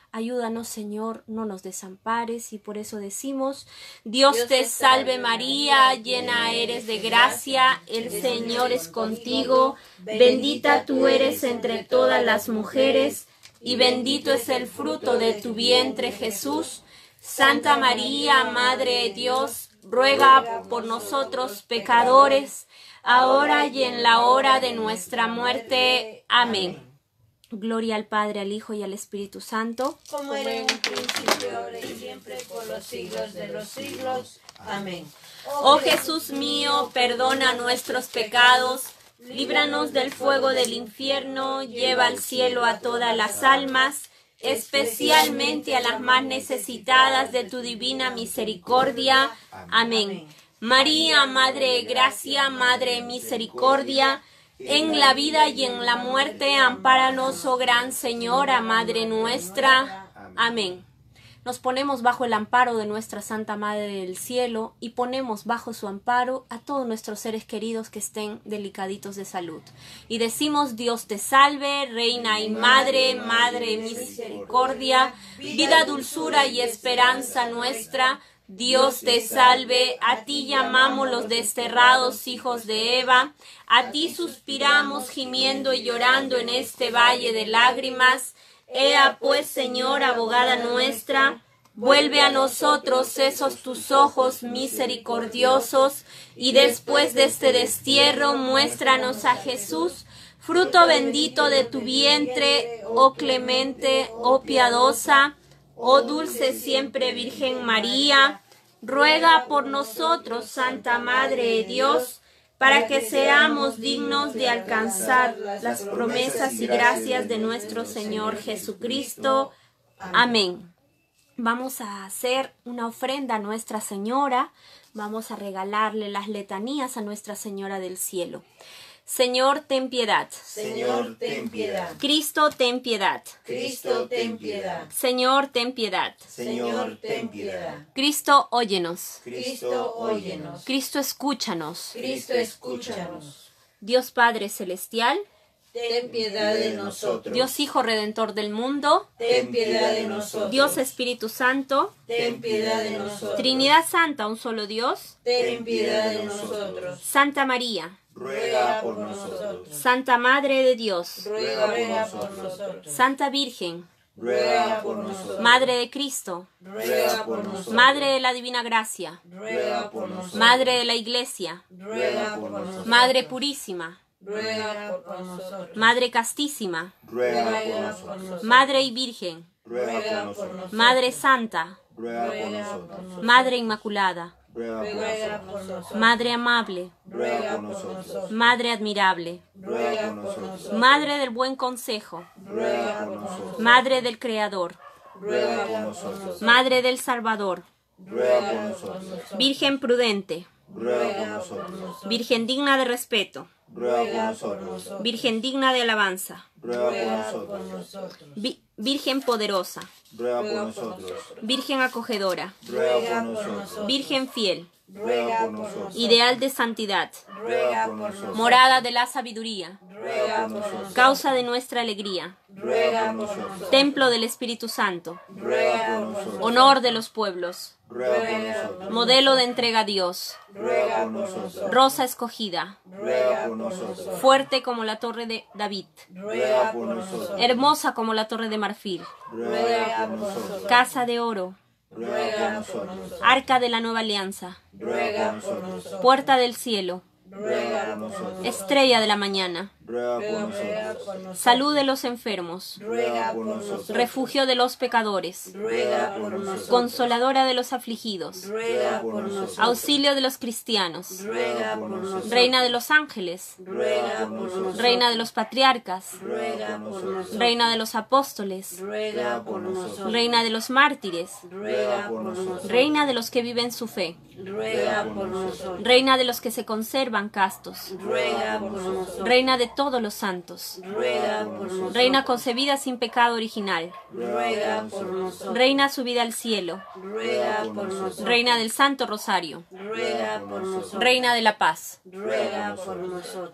A: Ayúdanos, Señor, no nos desampares, y por eso decimos: Dios te salve María, llena eres de gracia, el Señor es contigo, bendita tú eres entre todas las mujeres, y bendito es el fruto de tu vientre, Jesús. Santa María, Madre de Dios, ruega por nosotros pecadores, ahora y en la hora de nuestra muerte. Amén. Gloria al Padre, al Hijo y al Espíritu Santo,
C: como era en un principio, ahora y siempre, por los siglos de los siglos. Amén.
A: Oh Jesús mío, perdona nuestros pecados, líbranos del fuego del infierno, lleva al cielo a todas las almas, especialmente a las más necesitadas de tu divina misericordia. Amén. María, Madre de Gracia, Madre de Misericordia, en la vida y en la muerte, ampáranos, oh Gran Señora, Madre nuestra. Amén. Nos ponemos bajo el amparo de nuestra Santa Madre del Cielo y ponemos bajo su amparo a todos nuestros seres queridos que estén delicaditos de salud. Y decimos: Dios te salve, Reina y Madre, Madre de Misericordia, vida, dulzura y esperanza nuestra. Dios te salve, a ti llamamos los desterrados hijos de Eva, a ti suspiramos gimiendo y llorando en este valle de lágrimas. Ea pues, Señor, abogada nuestra, vuelve a nosotros esos tus ojos misericordiosos, y después de este destierro muéstranos a Jesús, fruto bendito de tu vientre, oh clemente, oh piadosa, oh dulce siempre Virgen María. Ruega por nosotros, Santa Madre de Dios, para que seamos dignos de alcanzar las promesas y gracias de nuestro Señor Jesucristo. Amén. Vamos a hacer una ofrenda a Nuestra Señora. Vamos a regalarle las letanías a Nuestra Señora del Cielo. Señor, ten piedad.
C: Señor, ten piedad.
A: Cristo, ten piedad.
C: Cristo, ten piedad.
A: Señor, ten piedad.
C: Señor, ten piedad.
A: Cristo, óyenos.
C: Cristo, óyenos.
A: Cristo, escúchanos.
C: Cristo, escúchanos.
A: Dios Padre Celestial,
C: ten piedad de nosotros.
A: Dios Hijo Redentor del mundo,
C: ten piedad de nosotros.
A: Dios Espíritu Santo,
C: ten piedad de nosotros.
A: Trinidad Santa, un solo Dios,
C: ten piedad de nosotros.
A: Santa María,
D: ruega por nosotros.
A: Santa Madre de Dios,
C: Ruega por nosotros.
A: Santa Virgen,
C: Ruega por nosotros.
A: Madre de Cristo,
C: Ruega por nosotros.
A: Madre de la Divina Gracia,
C: Ruega por nosotros.
A: Madre de la Iglesia,
C: Ruega por nosotros.
A: Madre Purísima,
C: Ruega por nosotros.
A: Madre Castísima,
D: Ruega por
C: Ruega por
D: nosotros.
C: nosotros.
A: Madre y Virgen,
D: Ruega por
C: Ruega por
D: nosotros.
C: nosotros.
A: Madre Santa,
D: Ruega por
C: Ruega por
D: nosotros.
C: nosotros.
A: Madre Inmaculada,
D: Ruega por
C: Ruega
D: nosotros.
C: por nosotros.
A: Madre Amable,
D: Ruega por nosotros.
A: Madre Admirable,
C: Ruega por nosotros.
A: Madre del Buen Consejo,
C: Ruega por nosotros.
A: Madre del Creador,
C: Ruega por nosotros.
A: Madre del Salvador,
D: Ruega por nosotros.
A: Virgen prudente,
D: Ruega por nosotros.
A: Virgen digna de respeto,
D: Ruega por nosotros.
A: Virgen digna de alabanza,
D: Ruega por
C: por
D: nosotros.
C: nosotros.
A: Vi- Virgen poderosa,
D: Ruega por nosotros.
A: Virgen acogedora,
D: Ruega por nosotros.
A: Virgen fiel,
D: Ruega por nosotros.
A: ideal de santidad,
C: Ruega por nosotros.
A: morada de la sabiduría,
C: Ruega por nosotros.
A: causa de nuestra alegría,
C: Ruega por nosotros.
A: templo del Espíritu Santo,
C: Ruega por nosotros.
A: honor de los pueblos,
D: Ruega por nosotros.
A: modelo de entrega a Dios,
C: Ruega por nosotros.
A: rosa escogida,
D: Ruega por nosotros.
A: fuerte como la torre de David,
C: Ruega por nosotros.
A: hermosa como la torre de marfil,
D: Ruega por nosotros.
A: casa de oro,
D: Ruega por nosotros.
A: arca de la nueva alianza,
C: Ruega por nosotros.
A: puerta del cielo,
C: Ruega por nosotros.
A: estrella de la mañana,
D: Ruega por
C: Ruega
D: nosotros.
C: por nosotros.
A: salud de los enfermos,
C: Ruega por nosotros.
A: refugio de los pecadores,
C: Ruega por nosotros.
A: consoladora de los afligidos,
C: Ruega por nosotros.
A: auxilio de los cristianos,
C: Ruega por nosotros.
A: reina de los ángeles,
C: Ruega por nosotros.
A: reina de los patriarcas,
C: Ruega por nosotros.
A: reina de los apóstoles,
C: Ruega por nosotros.
A: reina de los mártires,
C: Ruega por nosotros.
A: reina de los que viven su fe,
C: Ruega por nosotros.
A: reina de los que se conservan castos,
C: Ruega por nosotros.
A: reina de todos los santos,
C: Ruega por nosotros.
A: reina concebida sin pecado original,
C: Ruega por nosotros.
A: reina subida al cielo,
C: Ruega por nosotros.
A: reina del Santo Rosario,
C: Ruega por nosotros.
A: reina de la paz.
C: Ruega por nosotros.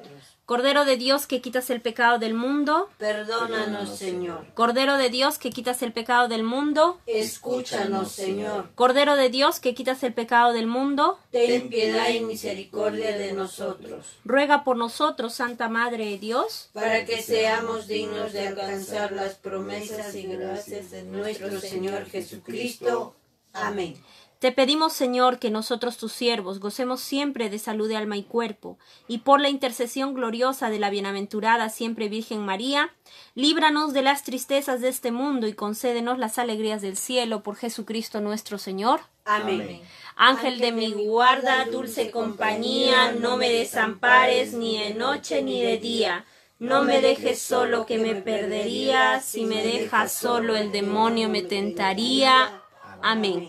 A: Cordero de Dios que quitas el pecado del mundo,
C: Perdónanos, Señor.
A: Cordero de Dios que quitas el pecado del mundo,
C: Escúchanos, Señor.
A: Cordero de Dios que quitas el pecado del mundo,
C: Ten piedad y misericordia de nosotros,
A: ruega por nosotros, Santa Madre de Dios,
C: para que seamos dignos de alcanzar las promesas y gracias de nuestro Señor Jesucristo. Amén.
A: Te pedimos, Señor, que nosotros tus siervos gocemos siempre de salud de alma y cuerpo, y por la intercesión gloriosa de la bienaventurada siempre Virgen María, líbranos de las tristezas de este mundo y concédenos las alegrías del cielo por Jesucristo nuestro Señor.
C: Amén.
D: Amén.
A: Ángel de mi guarda, dulce compañía, no me desampares ni de noche ni de día. No me dejes solo que me perdería, si me dejas solo el demonio me tentaría. Amén.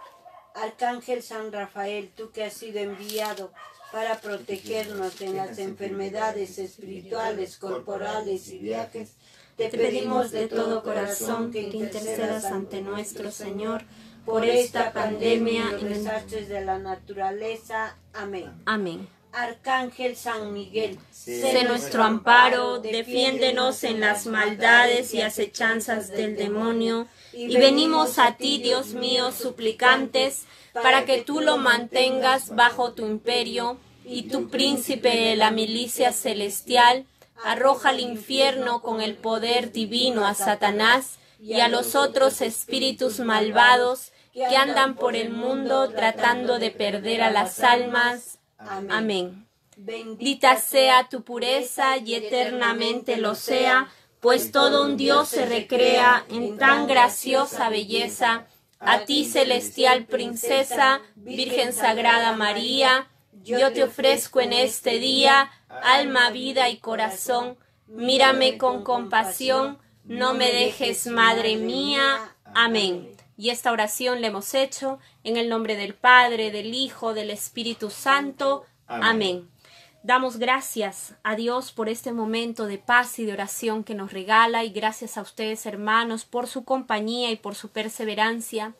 C: Arcángel San Rafael, tú que has sido enviado para protegernos en las enfermedades espirituales, corporales y viajes, te
A: Te pedimos de todo corazón que intercedas ante nuestro Señor por esta pandemia
C: y los
A: en el...
C: desastres de la naturaleza. Amén.
A: Amén.
C: Arcángel San Miguel,
A: Sé nuestro amparo, defiéndenos en las maldades y acechanzas del demonio, y venimos a ti, Dios mío, suplicantes, para que tú lo mantengas bajo tu imperio, y tu príncipe de la milicia celestial, arroja al infierno con el poder divino a Satanás y a los otros espíritus malvados que andan por el mundo tratando de perder a las almas. Amén. Bendita sea tu pureza y eternamente lo sea, pues todo un Dios se recrea en tan graciosa belleza. A ti, celestial princesa, Virgen Sagrada María, yo te ofrezco en este día alma, vida y corazón. Mírame con compasión, no me dejes, Madre mía. Amén. Y esta oración la hemos hecho en el nombre del Padre, del Hijo, del Espíritu Santo. Amén. Amén. Damos gracias a Dios por este momento de paz y de oración que nos regala, y gracias a ustedes, hermanos, por su compañía y por su perseverancia.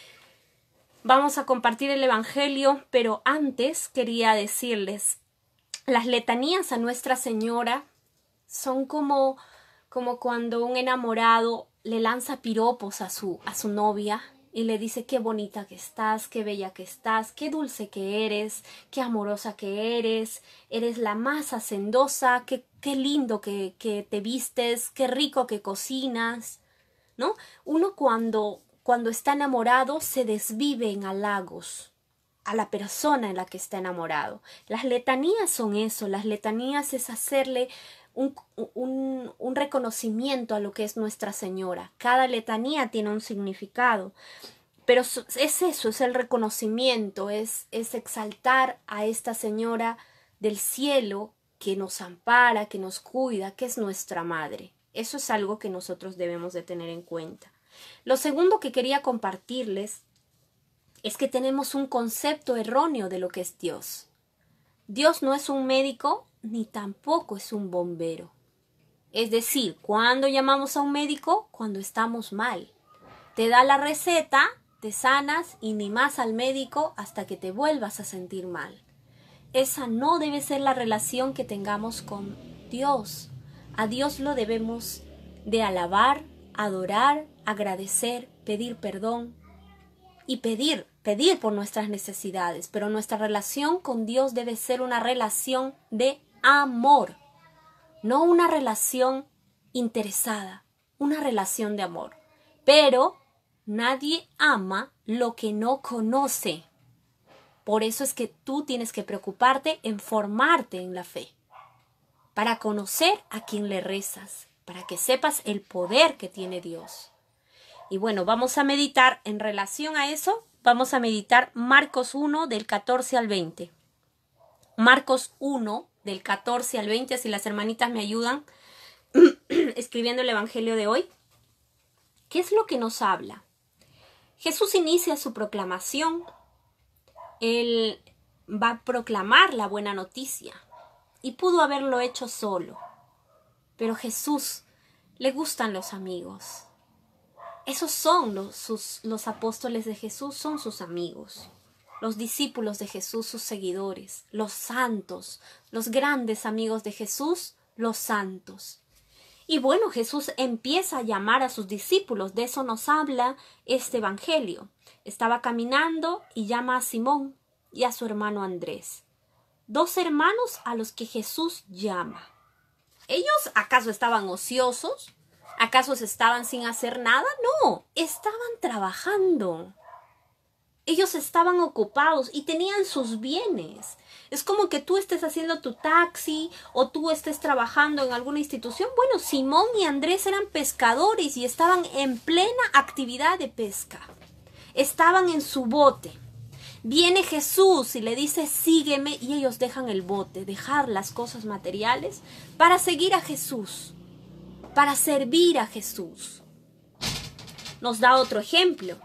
A: Vamos a compartir el Evangelio, pero antes quería decirles, las letanías a Nuestra Señora son como, como cuando un enamorado le lanza piropos a su, a su novia y le dice: qué bonita que estás, qué bella que estás, qué dulce que eres, qué amorosa que eres, eres la más hacendosa, qué, qué lindo que, que te vistes, qué rico que cocinas, ¿no? Uno cuando, cuando está enamorado se desvive en halagos a la persona en la que está enamorado. Las letanías son eso, las letanías es hacerle Un, un, un reconocimiento a lo que es Nuestra Señora. Cada letanía tiene un significado, pero es eso, es el reconocimiento, es, es exaltar a esta Señora del cielo que nos ampara, que nos cuida, que es nuestra Madre. Eso es algo que nosotros debemos de tener en cuenta. Lo segundo que quería compartirles es que tenemos un concepto erróneo de lo que es Dios. Dios no es un médico ni tampoco es un bombero. Es decir, ¿cuándo llamamos a un médico? Cuando estamos mal. Te da la receta, te sanas y ni más al médico hasta que te vuelvas a sentir mal. Esa no debe ser la relación que tengamos con Dios. A Dios lo debemos de alabar, adorar, agradecer, pedir perdón y pedir, pedir por nuestras necesidades. Pero nuestra relación con Dios debe ser una relación de amor, no una relación interesada, una relación de amor. Pero nadie ama lo que no conoce. Por eso es que tú tienes que preocuparte en formarte en la fe, para conocer a quien le rezas, para que sepas el poder que tiene Dios. Y bueno, vamos a meditar en relación a eso, vamos a meditar Marcos uno del catorce al veinte. Marcos uno del catorce al veinte, si las hermanitas me ayudan escribiendo el Evangelio de hoy. ¿Qué es lo que nos habla? Jesús inicia su proclamación. Él va a proclamar la buena noticia y pudo haberlo hecho solo. Pero a Jesús le gustan los amigos. Esos son los, sus, los apóstoles de Jesús, son sus amigos. los discípulos de Jesús, sus seguidores, los santos, los grandes amigos de Jesús, los santos. Y bueno, Jesús empieza a llamar a sus discípulos, de eso nos habla este evangelio. Estaba caminando y llama a Simón y a su hermano Andrés, dos hermanos a los que Jesús llama. ¿Ellos acaso estaban ociosos? ¿Acaso se estaban sin hacer nada? No, estaban trabajando. Ellos estaban ocupados y tenían sus bienes. Es como que tú estés haciendo tu taxi o tú estés trabajando en alguna institución. Bueno, Simón y Andrés eran pescadores y estaban en plena actividad de pesca. Estaban en su bote. Viene Jesús y le dice, sígueme, y ellos dejan el bote, dejar las cosas materiales para seguir a Jesús, para servir a Jesús. Nos da otro ejemplo.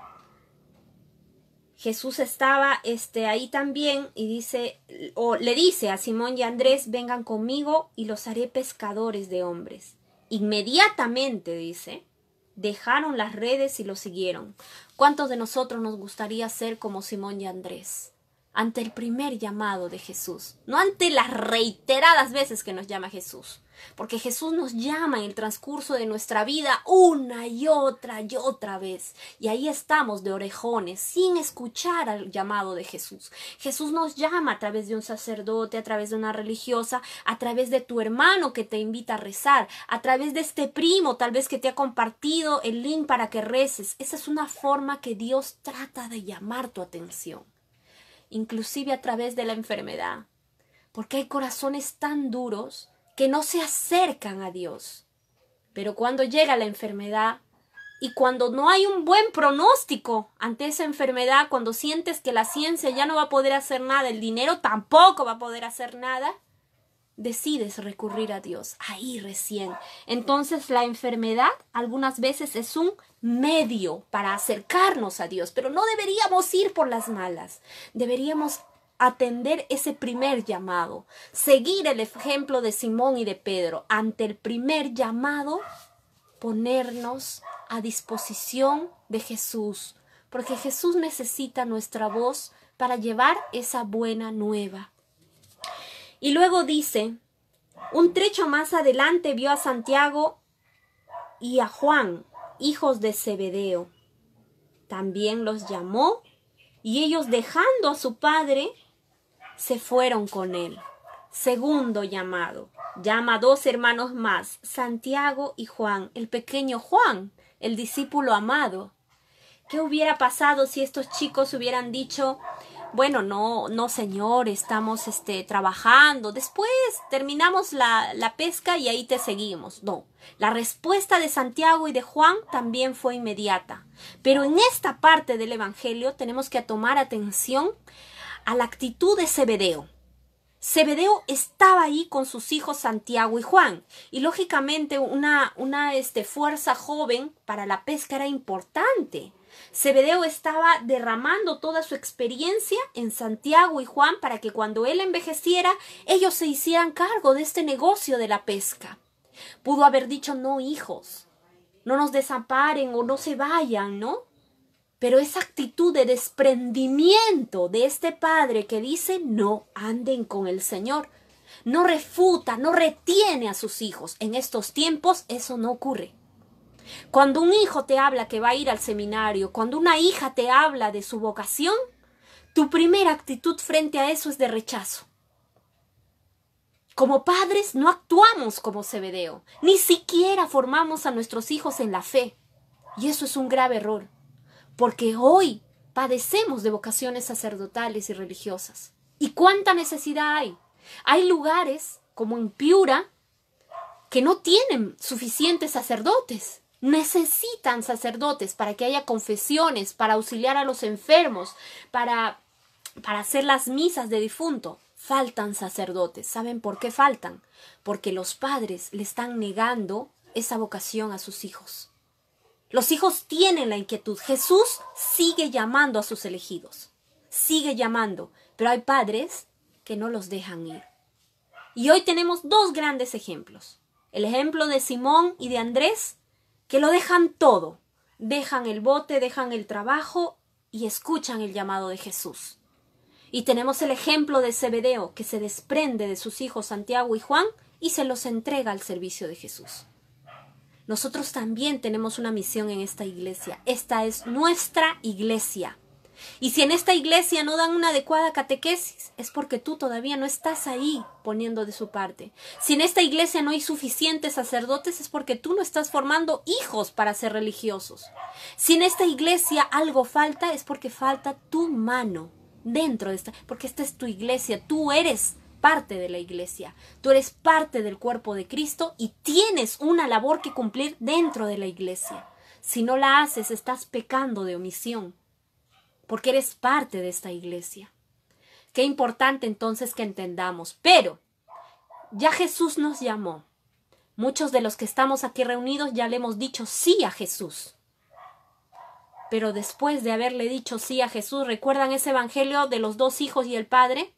A: Jesús estaba este, ahí también y dice, o le dice a Simón y a Andrés, vengan conmigo y los haré pescadores de hombres. Inmediatamente, dice, dejaron las redes y lo siguieron. ¿Cuántos de nosotros nos gustaría ser como Simón y Andrés? Ante el primer llamado de Jesús, no ante las reiteradas veces que nos llama Jesús, porque Jesús nos llama en el transcurso de nuestra vida una y otra y otra vez, y ahí estamos de orejones, sin escuchar al llamado de Jesús. Jesús nos llama a través de un sacerdote, a través de una religiosa, a través de tu hermano que te invita a rezar, a través de este primo tal vez que te ha compartido el link para que reces. Esa es una forma que Dios trata de llamar tu atención. Inclusive a través de la enfermedad, porque hay corazones tan duros que no se acercan a Dios. Pero cuando llega la enfermedad y cuando no hay un buen pronóstico ante esa enfermedad, cuando sientes que la ciencia ya no va a poder hacer nada, el dinero tampoco va a poder hacer nada, decides recurrir a Dios, ahí recién. Entonces la enfermedad algunas veces es un medio para acercarnos a Dios, pero no deberíamos ir por las malas, deberíamos atender ese primer llamado, seguir el ejemplo de Simón y de Pedro. Ante el primer llamado, ponernos a disposición de Jesús, porque Jesús necesita nuestra voz para llevar esa buena nueva. Y luego dice, un trecho más adelante vio a Santiago y a Juan, hijos de Zebedeo. También los llamó y ellos, dejando a su padre, se fueron con él. Segundo llamado. Llama a dos hermanos más, Santiago y Juan, el pequeño Juan, el discípulo amado. ¿Qué hubiera pasado si estos chicos hubieran dicho, bueno, no, no señor, estamos este, trabajando, después terminamos la, la pesca y ahí te seguimos? No, la respuesta de Santiago y de Juan también fue inmediata. Pero en esta parte del Evangelio tenemos que tomar atención a la actitud de Zebedeo. Zebedeo estaba ahí con sus hijos Santiago y Juan, y lógicamente una, una este, fuerza joven para la pesca era importante. Zebedeo estaba derramando toda su experiencia en Santiago y Juan para que cuando él envejeciera, ellos se hicieran cargo de este negocio de la pesca. Pudo haber dicho, no, hijos, no nos desamparen o no se vayan, ¿no? Pero esa actitud de desprendimiento de este padre que dice, no anden con el Señor, no refuta, no retiene a sus hijos. En estos tiempos eso no ocurre. Cuando un hijo te habla que va a ir al seminario, cuando una hija te habla de su vocación, tu primera actitud frente a eso es de rechazo. Como padres no actuamos como Zebedeo, ni siquiera formamos a nuestros hijos en la fe. Y eso es un grave error, porque hoy padecemos de vocaciones sacerdotales y religiosas. ¿Y cuánta necesidad hay? Hay lugares, como en Piura, que no tienen suficientes sacerdotes. Necesitan sacerdotes para que haya confesiones, para auxiliar a los enfermos, para, para hacer las misas de difunto. Faltan sacerdotes. ¿Saben por qué faltan? Porque los padres le están negando esa vocación a sus hijos. Los hijos tienen la inquietud. Jesús sigue llamando a sus elegidos. Sigue llamando. Pero hay padres que no los dejan ir. Y hoy tenemos dos grandes ejemplos. El ejemplo de Simón y de Andrés, que lo dejan todo. Dejan el bote, dejan el trabajo y escuchan el llamado de Jesús. Y tenemos el ejemplo de Zebedeo, que se desprende de sus hijos Santiago y Juan y se los entrega al servicio de Jesús. Nosotros también tenemos una misión en esta iglesia. Esta es nuestra iglesia. Y si en esta iglesia no dan una adecuada catequesis, es porque tú todavía no estás ahí poniendo de su parte. Si en esta iglesia no hay suficientes sacerdotes, es porque tú no estás formando hijos para ser religiosos. Si en esta iglesia algo falta, es porque falta tu mano dentro de esta, porque esta es tu iglesia, tú eres parte de la iglesia, tú eres parte del cuerpo de Cristo y tienes una labor que cumplir dentro de la iglesia. Si no la haces, estás pecando de omisión, porque eres parte de esta iglesia. Qué importante entonces que entendamos. Pero ya Jesús nos llamó. Muchos de los que estamos aquí reunidos ya le hemos dicho sí a Jesús. Pero después de haberle dicho sí a Jesús, ¿recuerdan ese evangelio de los dos hijos y el padre?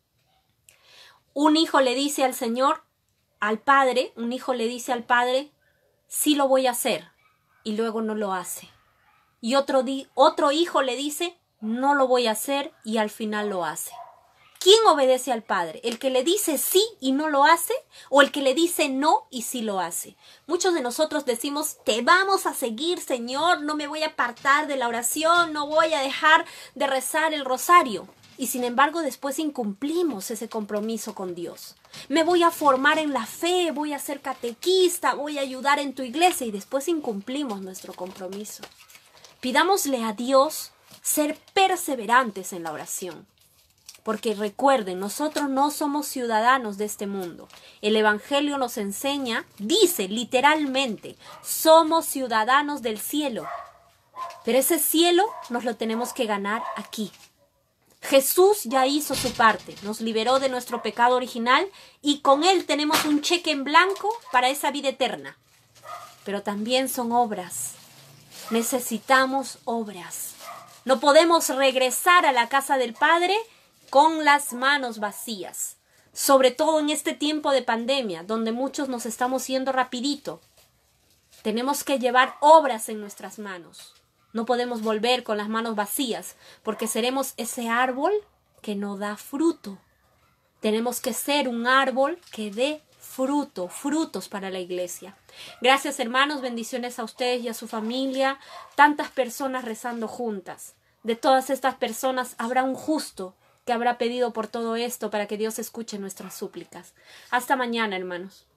A: Un hijo le dice al Señor, al padre, un hijo le dice al padre, sí lo voy a hacer, y luego no lo hace. Y otro, di, otro hijo le dice, no lo voy a hacer, y al final lo hace. ¿Quién obedece al padre? ¿El que le dice sí y no lo hace? ¿O el que le dice no y sí lo hace? Muchos de nosotros decimos, te vamos a seguir, Señor, no me voy a apartar de la oración, no voy a dejar de rezar el rosario. Y sin embargo, después incumplimos ese compromiso con Dios. Me voy a formar en la fe, voy a ser catequista, voy a ayudar en tu iglesia, y después incumplimos nuestro compromiso. Pidámosle a Dios ser perseverantes en la oración. Porque recuerden, nosotros no somos ciudadanos de este mundo. El Evangelio nos enseña, dice literalmente, somos ciudadanos del cielo. Pero ese cielo nos lo tenemos que ganar aquí. Jesús ya hizo su parte, nos liberó de nuestro pecado original y con Él tenemos un cheque en blanco para esa vida eterna. Pero también son obras. Necesitamos obras. No podemos regresar a la casa del Padre con las manos vacías, sobre todo en este tiempo de pandemia, donde muchos nos estamos yendo rapidito. Tenemos que llevar obras en nuestras manos. No podemos volver con las manos vacías, porque seremos ese árbol que no da fruto. Tenemos que ser un árbol que dé fruto, frutos para la iglesia. Gracias, hermanos, bendiciones a ustedes y a su familia, tantas personas rezando juntas. De todas estas personas habrá un justo que habrá pedido por todo esto para que Dios escuche nuestras súplicas. Hasta mañana, hermanos.